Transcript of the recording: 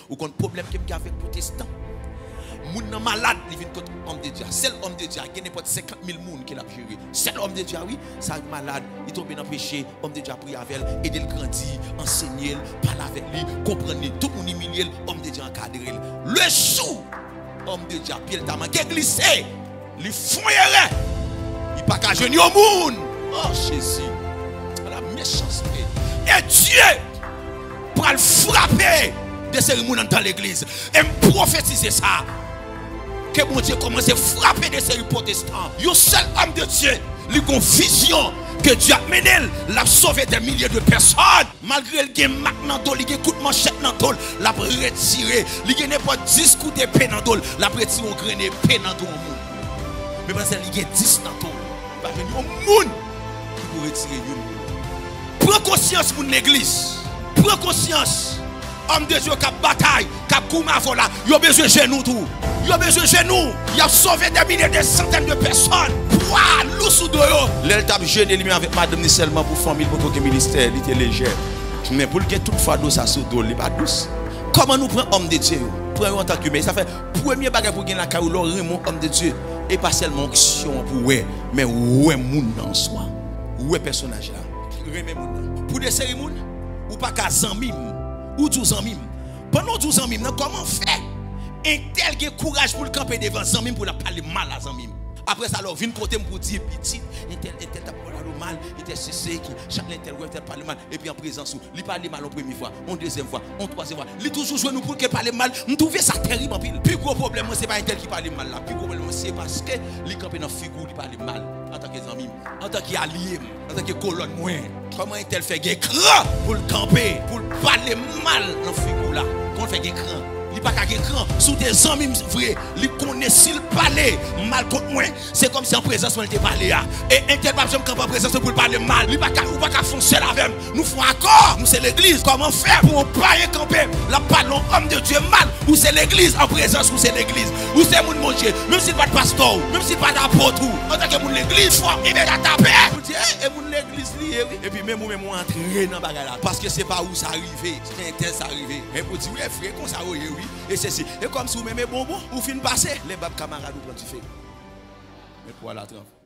Ou qu'on problème qui est avec protestant. Moun nan malade, il vient contre homme de Dieu. Seul homme de Dieu, il y a n'importe 50 000 personnes qui l'a géré. Seul homme de Dieu, oui, ça malade, il tombe dans le péché, homme de Dieu a pris avec elle, aider le grandir, enseigner, parler avec lui, comprendre, tout le monde humilié, homme de Dieu encadré. Le jour, homme de Dieu, puis il t'a manqué glissé, il foyerait, il pas qu'à jeûner au monde. Oh Jésus, la méchanceté. Et Dieu, pour le frapper de ces gens dans l'église, et me prophétiser ça. Que mon Dieu commence à frapper des séries protestants. Un seul homme de Dieu, il a une vision que Dieu a mené, l'a sauvé des milliers de personnes. Malgré le gain maintenant, il a un coup de manchette dans le l'a retiré. Il a pas 10 coups d'épée dans le l'a retiré un grain d'épée dans le monde. Mais parce qu'il a 10 dans le il va venir au monde pour retirer le monde. Prends conscience pour l'église. Prends conscience. Homme de Dieu qui a bataille, qui a couru à voler, il a besoin de genoux tout. Il a besoin de genoux. Il a sauvé des milliers, des centaines de personnes. Pouah, l'eau sous deux. L'État a jeûné lui avec madame seulement pour famille, pour que le ministère, il était léger. Mais pour que toute fois d'eau ça sous dos, il n'est pas douce. Comment nous prenons homme de Dieu? Prenons en tant qu'humain. Ça fait premier bagage pour gagner la carrière, l'homme homme de Dieu. Et pas seulement action pour ouais, mais ouais moun en soi. Ouais personnage là. Pour des cérémonies, ou pas qu'à 100 000. Ou 12 ans même. Pendant 12 ans même, comment faire un tel qui a courage pour le camper devant 100 000 pour la parler mal à 100 000. Après ça, alors, vient côté pour dire petit, un tel t'a parlé mal, il était cessé, qui chaque tel parle mal, et puis en présence, il parle mal en première fois, en deuxième fois, en troisième fois. Il toujours joué nous pour qu'il parle mal. Nous trouvons ça terrible en pile. Plus gros problème, c'est pas un tel qui parle mal là. Plus gros problème, c'est parce que il campe dans figure, il parle mal. En tant qu'ami, en tant qu'allié, en tant que colonne moins. Comment un tel fait écran pour le camper, pour parler mal dans figure là. Qu'on fait écran. Il pas qu'à écran sous des amis vrai, il connaît s'il parler mal contre moi, c'est comme si en présence on était parlé là. Et un tel pas besoin camper en présence pour parler mal. Il pas qu'à foncer avec nous font accord. Nous c'est l'église, comment faire pour pas camper la parole homme de Dieu mal ou c'est l'église en présence ou c'est l'église ou c'est mon Dieu, même si pas de pasteur, même si pas d'apôtre, en tant que mon l'église faut il va taper. Vous dites et mon l'église lié oui. Et puis même entrer dans bagarre là parce que c'est pas où ça arrivé, c'est un tel ça arrivé. Et pour dire frère comme ça oui. Et ceci. Et comme si vous m'aimez bonbon, vous finissez passer, les babes camarades vous prennent du fait. Mais pour la trempe.